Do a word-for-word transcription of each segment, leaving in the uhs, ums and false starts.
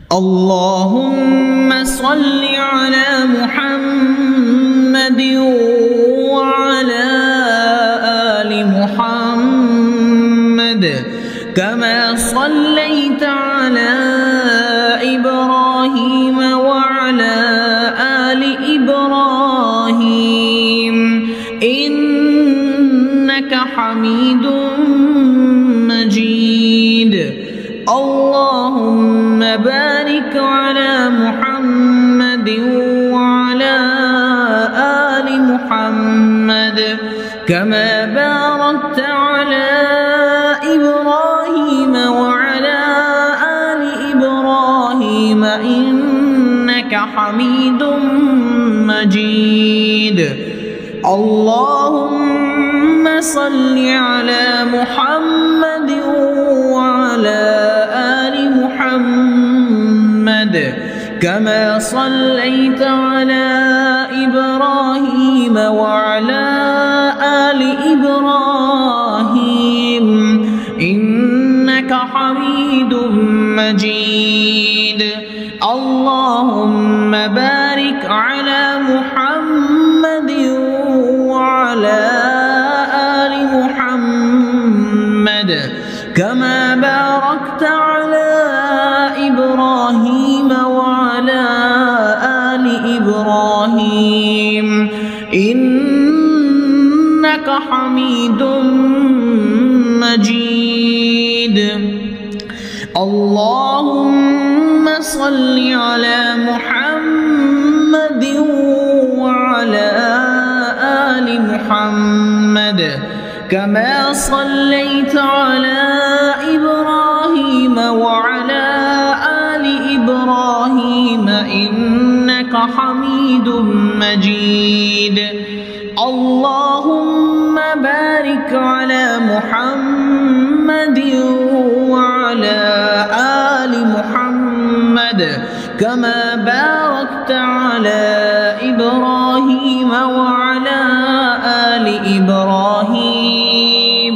اللهم صل على محمد وعلى آل محمد كما صليت على إبراهيم وعلى آل إبراهيم إنك حميد مجيد. اللهم بارك على محمد وعلى آل محمد كما باركت على إبراهيم وعلى آل إبراهيم إنك حميد مجيد. اللهم صل على محمد وعلى آل محمد كما صليت على إبراهيم وعلى آل إبراهيم إنك حميد مجيد. اللهم بارك على محمد وعلى آل محمد كما باركت على إبراهيم وعلى آل إبراهيم إنك حميد مجيد. اللهم صل على محمد وعلى آل محمد كما صليت على إبراهيم وعلى آل إبراهيم إنك حميد مجيد. اللهم بارك على محمد وعلى آل محمد كما باركت على إبراهيم وعلى آل إبراهيم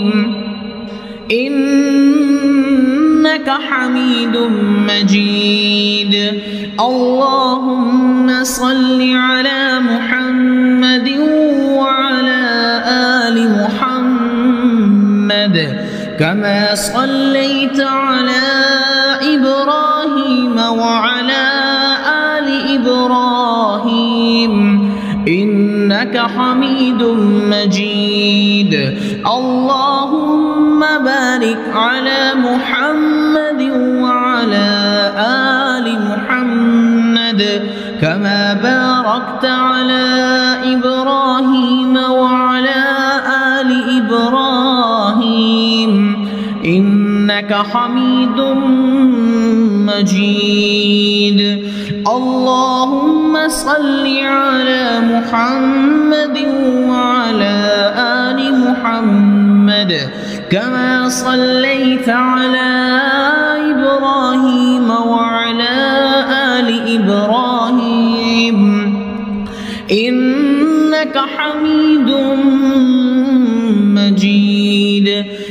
إنك حميد مجيد. اللهم صل على محمد وعلى آل محمد كما صليت على إبراهيم وعلى آل إبراهيم إنك حميد مجيد. اللهم بارك على محمد وعلى آل محمد كما باركت على إبراهيم وعلى آل إبراهيم إنك حميد مجيد. اللهم صل على محمد وعلى آل محمد كما صليت على إبراهيم وعلى آل إبراهيم إنك حميد مجيد.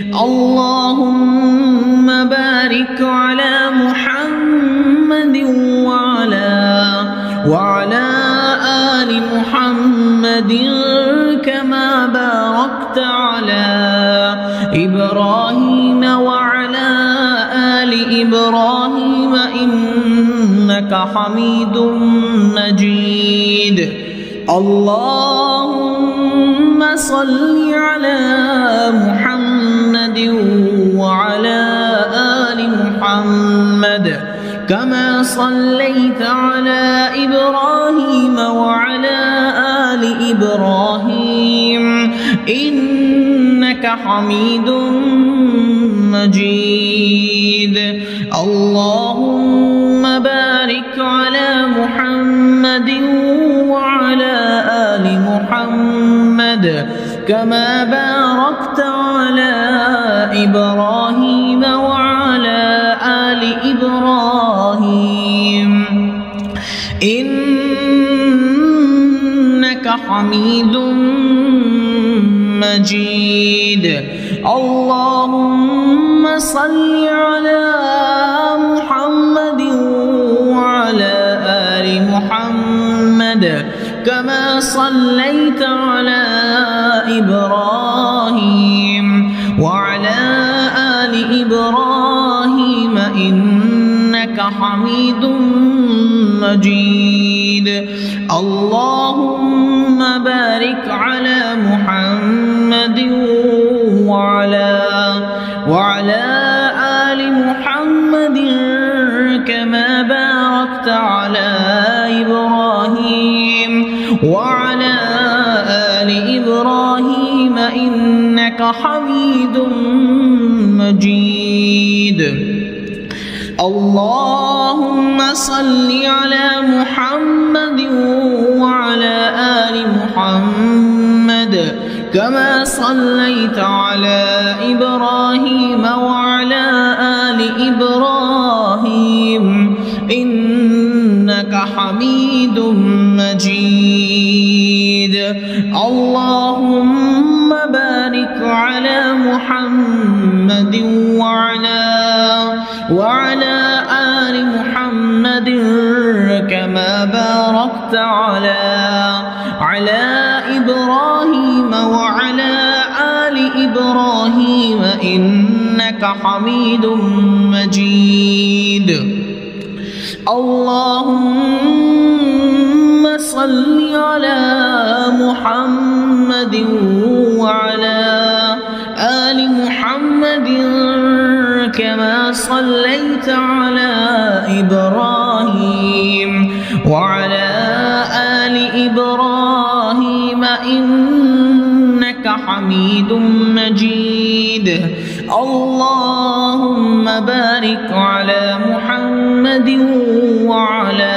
اللهم بارك على محمد وعلى وعلى آل محمد كما باركت على إبراهيم وعلى آل إبراهيم إنك حميد مجيد. اللهم صل على محمد وعلى آل محمد كما صليت على إبراهيم وعلى آل إبراهيم إنك حميد مجيد. اللهم بارك على محمد وعلى آل محمد كما باركت على إبراهيم وعلى آل إبراهيم إنك حميد مجيد. اللهم صل على محمد كما صليت على إبراهيم وعلى آل إبراهيم إنك حميد مجيد اللهم بارك على محمد وعلى وعلى آل محمد كما باركت على إبراهيم وعلى آل إبراهيم إنك حميد مجيد اللهم صل على محمد وعلى آل محمد كما صليت على إبراهيم وعلى آل إبراهيم إنك حميد مجيد اللهم بارك على محمد وعلى وعلى آل محمد كما باركت على على إبراهيم وعلى آل إبراهيم إنك حميد مجيد اللهم صل على محمد وعلى آل محمد كما صليت على إبراهيم وعلى آل إبراهيم إنك حميد مجيد اللهم بارك على محمد وعلى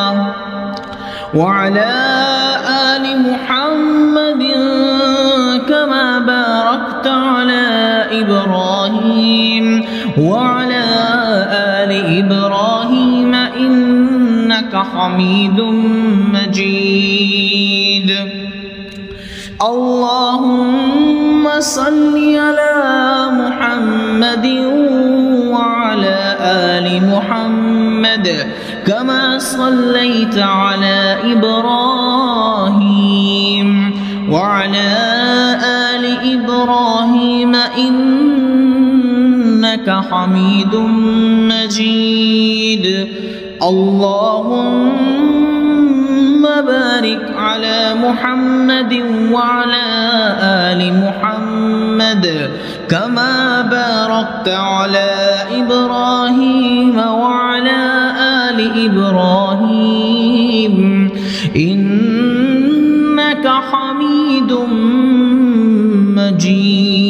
وعلى آل محمد كما باركت على إبراهيم وعلى آل إبراهيم إنك حميد مجيد اللهم صل على محمد وعلى آل محمد كما صليت على إبراهيم وعلى آل إبراهيم إنك حميد مجيد اللهم بارك على محمد وعلى آل محمد كما باركت على إبراهيم وعلى آل إبراهيم إنك حميد مجيد